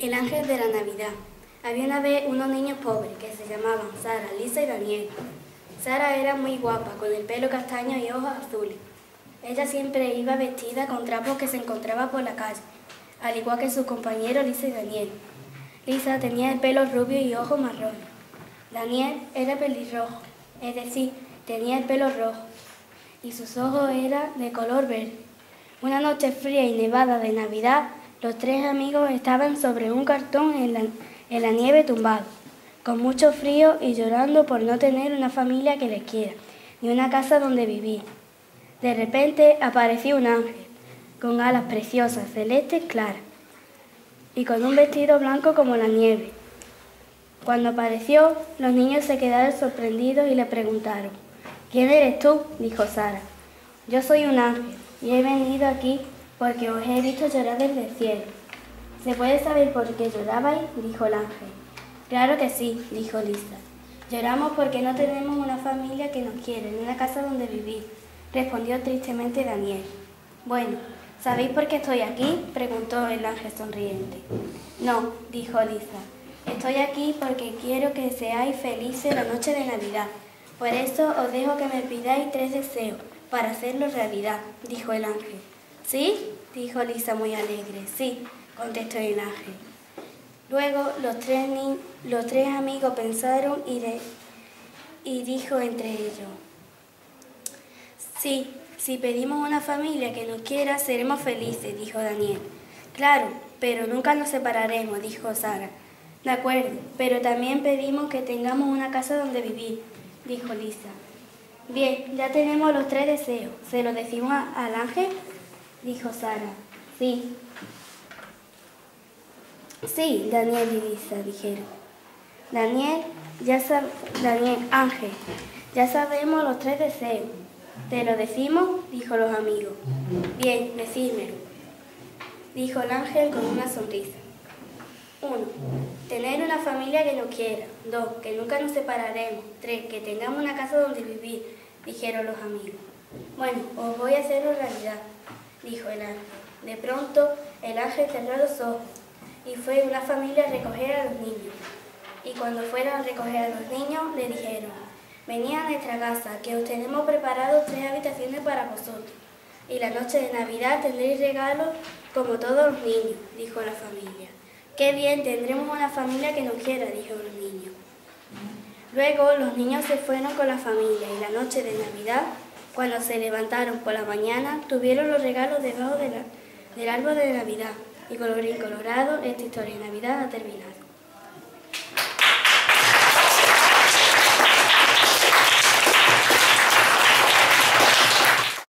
El ángel de la Navidad. Había una vez unos niños pobres que se llamaban Sara, Lisa y Daniel. Sara era muy guapa, con el pelo castaño y ojos azules. Ella siempre iba vestida con trapos que se encontraba por la calle, al igual que sus compañeros Lisa y Daniel. Lisa tenía el pelo rubio y ojos marrones. Daniel era pelirrojo, es decir, tenía el pelo rojo, y sus ojos eran de color verde. Una noche fría y nevada de Navidad, los tres amigos estaban sobre un cartón en la nieve tumbado, con mucho frío y llorando por no tener una familia que les quiera, ni una casa donde vivir. De repente apareció un ángel, con alas preciosas, celestes claras, y con un vestido blanco como la nieve. Cuando apareció, los niños se quedaron sorprendidos y le preguntaron: «¿Quién eres tú?», dijo Sara. «Yo soy un ángel y he venido aquí porque os he visto llorar desde el cielo». «¿Se puede saber por qué llorabais?», dijo el ángel. «Claro que sí», dijo Lisa. «Lloramos porque no tenemos una familia que nos quiere, ni una casa donde vivir», respondió tristemente Daniel. «Bueno, ¿sabéis por qué estoy aquí?», preguntó el ángel sonriente. «No», dijo Lisa. «Estoy aquí porque quiero que seáis felices la noche de Navidad. Por eso os dejo que me pidáis 3 deseos para hacerlo realidad», dijo el ángel. «¿Sí?», dijo Lisa muy alegre. «Sí», contestó el ángel. Luego los tres amigos pensaron y dijo entre ellos: «Sí, si pedimos una familia que nos quiera, seremos felices», dijo Daniel. «Claro, pero nunca nos separaremos», dijo Sara. «De acuerdo, pero también pedimos que tengamos una casa donde vivir», dijo Lisa. «Bien, ya tenemos los 3 deseos. ¿Se los decimos al ángel?», dijo Sara. «Sí». «Sí», Daniel y Lisa dijeron. «Ángel, ya sabemos los 3 deseos. ¿Te lo decimos?», dijo los amigos. «Bien, decídmelo», dijo el ángel con una sonrisa. 1. Tener una familia que nos quiera. 2. Que nunca nos separaremos. 3. Que tengamos una casa donde vivir, dijeron los amigos. «Bueno, os voy a hacerlo realidad», dijo el ángel. De pronto, el ángel cerró los ojos y fue una familia a recoger a los niños. Y cuando fueron a recoger a los niños, le dijeron: «Venid a nuestra casa, que os tenemos preparado 3 habitaciones para vosotros. Y la noche de Navidad tendréis regalos como todos los niños», dijo la familia. «¡Qué bien! Tendremos una familia que nos quiera», dijo los niños. Luego los niños se fueron con la familia y la noche de Navidad, cuando se levantaron por la mañana, tuvieron los regalos debajo del árbol de Navidad. Y colorín colorado, esta historia de Navidad ha terminado.